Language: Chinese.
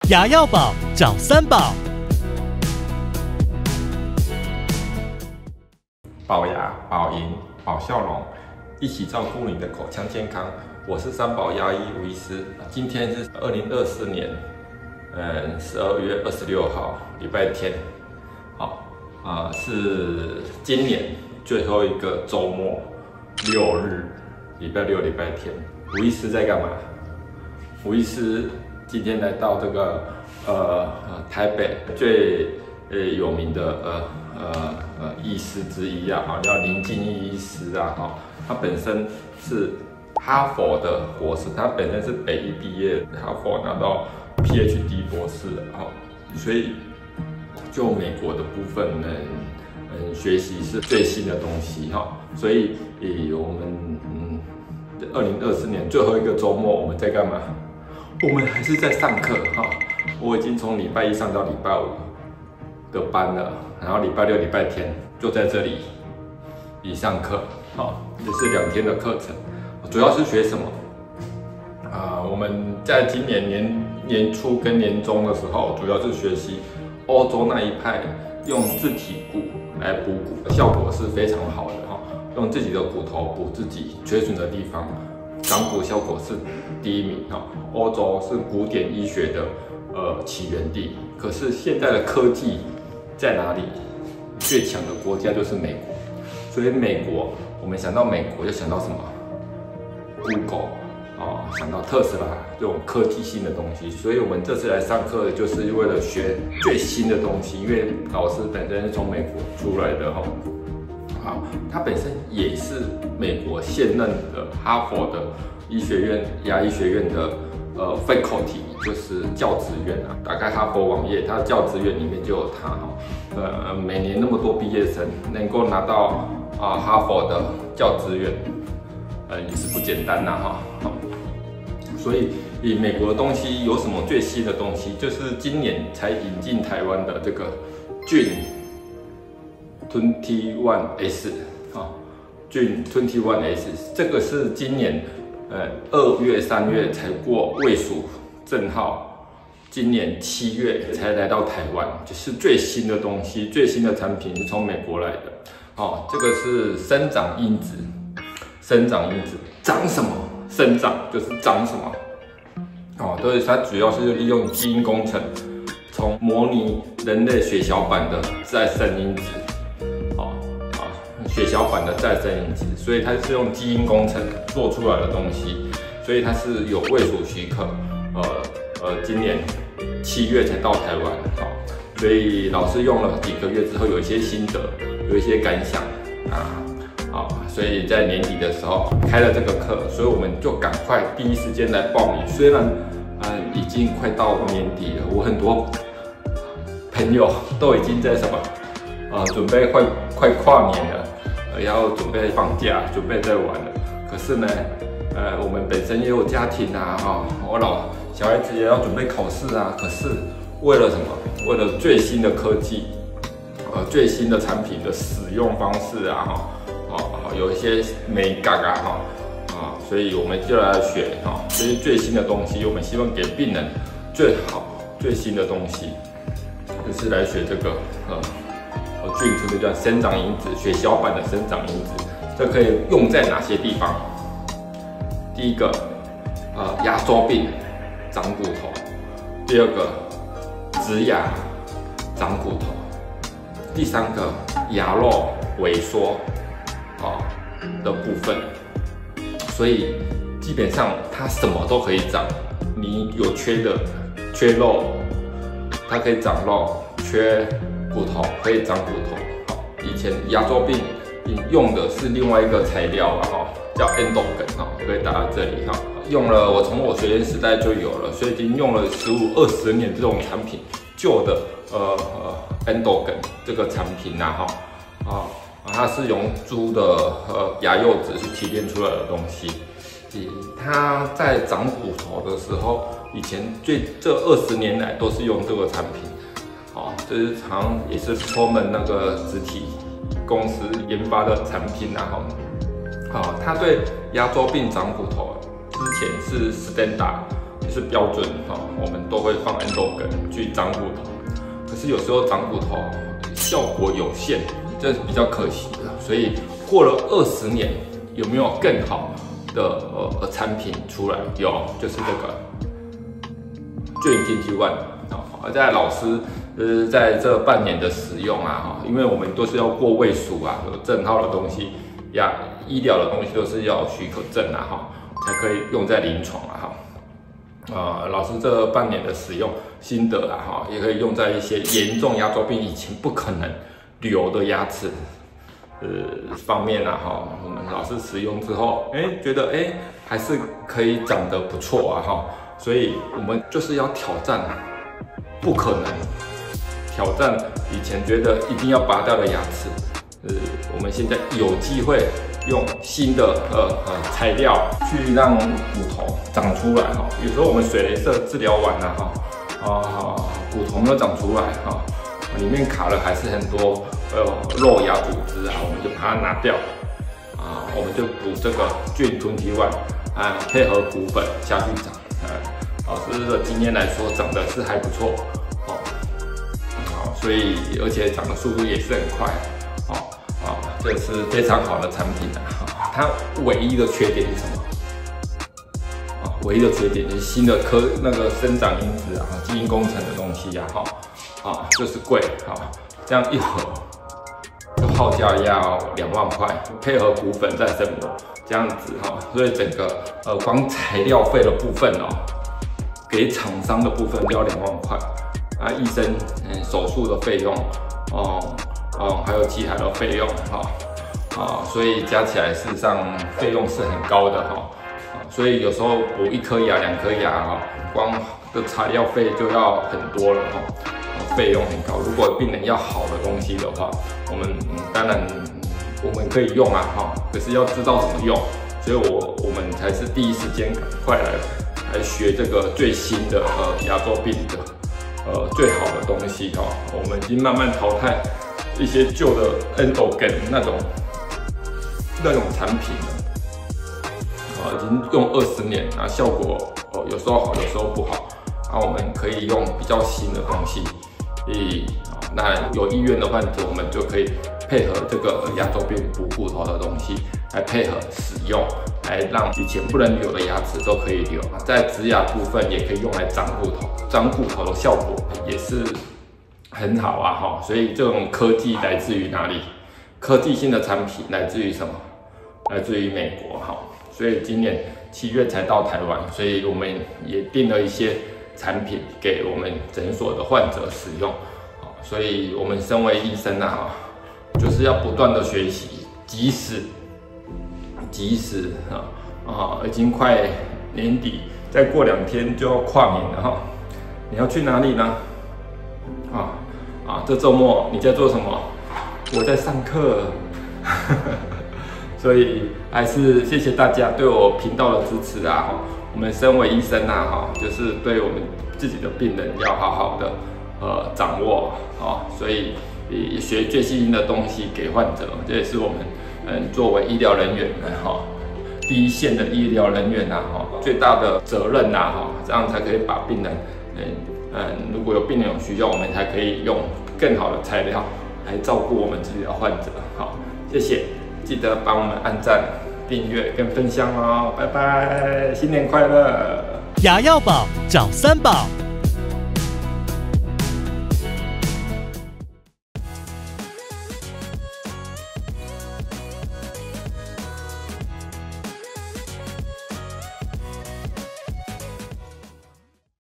牙药宝找三宝。 保牙、保龈、保笑容，一起照顾你的口腔健康。我是三宝牙医吴医师。今天是2024年12月26号，礼拜天。好是今年最后一个周末，6日，礼拜六、礼拜天。吴医师在干嘛？吴医师今天来到这个台北最有名的医师之一啊，叫林敬义医师啊，他本身是哈佛的博士，他本身是北医毕业，哈佛拿到 PhD 博士所以就美国的部分呢，学习是最新的东西所以我们2024年最后一个周末我们在干嘛？我们还是在上课我已经从礼拜一上到礼拜五的班了，然后礼拜六、礼拜天就在这里上课这是2天的课程，主要是学什么？我们在今年年初跟年中的时候，主要是学习欧洲那一派用自体骨来补骨，效果是非常好的用自己的骨头补自己缺损的地方，长骨效果是第1名欧洲是古典医学的起源地，可是现在的科技在哪里？最强的国家就是美国，所以美国我们想到美国就想到什么 ？Google 想到特斯拉这种科技性的东西，所以我们这次来上课就是为了学最新的东西，因为老师本身是从美国出来的他本身也是美国现任的哈佛的医学院牙医学院的faculty， 就是教职员打开哈佛网页，他的教职员里面就有他每年那么多毕业生能够拿到哈佛的教职员，也是不简单所以美国的东西有什么最新的东西？就是今年才引进台湾的这个菌 21S菌 21S， 这个是今年2月、3月才过卫署证号，今年7月才来到台湾，就是最新的东西，最新的产品是从美国来的这个是生长因子，长什么？生长就是长什么对，它主要是利用基因工程，从模拟人类血小板的再生因子血小板的再生因子，所以它是用基因工程做出来的东西，所以它是有卫署许可，今年7月才到台湾所以老师用了几个月之后有一些心得，有一些感想所以在年底的时候开了这个课，所以我们就赶快第一时间来报名。虽然已经快到年底了，我很多朋友都已经在什么准备快跨年了。要准备放假，准备在玩了。可是呢，我们本身也有家庭我小孩子也要准备考试可是为了什么？为了最新的科技，最新的产品的使用方式有一些美感所以我们就来学这些最新的东西。我们希望给病人最好、最新的东西，就是来学这个菌这个叫生长因子，血小板的生长因子，这可以用在哪些地方？第一个，牙周病长骨头；第二个，植牙长骨头；第三个，牙肉萎缩的部分。所以基本上它什么都可以长，你有缺肉，它可以长肉；缺骨头可以长骨头。以前牙周病用的是另外一个材料叫 endogen 可以打在这里用了我从我学生时代就有了，所以已经用了15、20年这种产品，旧的endogen 这个产品它是用猪的牙釉质去提炼出来的东西。它在长骨头的时候，以前这20年来都是用这个产品。这是好像也是他们那个实体公司研发的产品它对牙周病长骨头之前是 Stenda 就是标准我们都会放 endo 梗去长骨头。可是有时候长骨头效果有限，这是比较可惜的。所以过了20年，有没有更好的产品出来？有，就是这个Joint21在老师在这半年的使用因为我们都是要过卫署有证号的东西医疗的东西都是要许可证才可以用在临床老师这半年的使用心得也可以用在一些严重牙周病以前不可能留的牙齿方面我们老师使用之后觉得还是可以长得不错所以我们就是要挑战不可能挑战以前觉得一定要拔掉的牙齿，我们现在有机会用新的材料去让骨头长出来有时候我们水雷射治疗完骨头没有长出来里面卡了还是很多肉牙组织我们就把它拿掉我们就补这个Joint21配合骨粉下去长。老师的经验来说，长得是还不错所以而且长的速度也是很快这是非常好的产品它唯一的缺点是什么？唯一的缺点就是新的那个生长因子基因工程的东西就是贵这样一盒就报价要2万块，配合骨粉再生膜这样子所以整个光材料费的部分给厂商的部分就要2万块医生手术的费用还有其他的费用所以加起来事实上费用是很高的所以有时候补1颗牙2颗牙光的材料费就要很多了费用很高。如果病人要好的东西的话，我们当然我们可以用可是要知道怎么用，所以我们才是第一时间赶快来学这个最新的牙周病的最好的东西我们已经慢慢淘汰一些旧的 endo 梗那种产品了已经用20年效果有时候好有时候不好我们可以用比较新的东西那有意愿的患者我们就可以配合这个牙周病补骨头的东西来配合使用，来让以前不能留的牙齿都可以留。在植牙部分也可以用来长骨头，长骨头的效果也是很好所以这种科技来自于哪里？科技性的产品来自于什么？来自于美国所以今年7月才到台湾，所以我们也订了一些产品给我们诊所的患者使用。所以我们身为医生就是要不断的学习，即使已经快年底，再过2天就要跨年了你要去哪里呢？这周末你在做什么？我在上课。所以还是谢谢大家对我频道的支持我们身为医生就是对我们自己的病人要好好的掌握所以学最新的东西给患者，这也是我们作为医疗人员第一线的医疗人员最大的责任这样才可以把病人如果有病人有需要，我们才可以用更好的材料来照顾我们自己的患者。谢谢，记得帮我们按赞、订阅跟分享拜拜，新年快乐！ 牙药宝找三宝。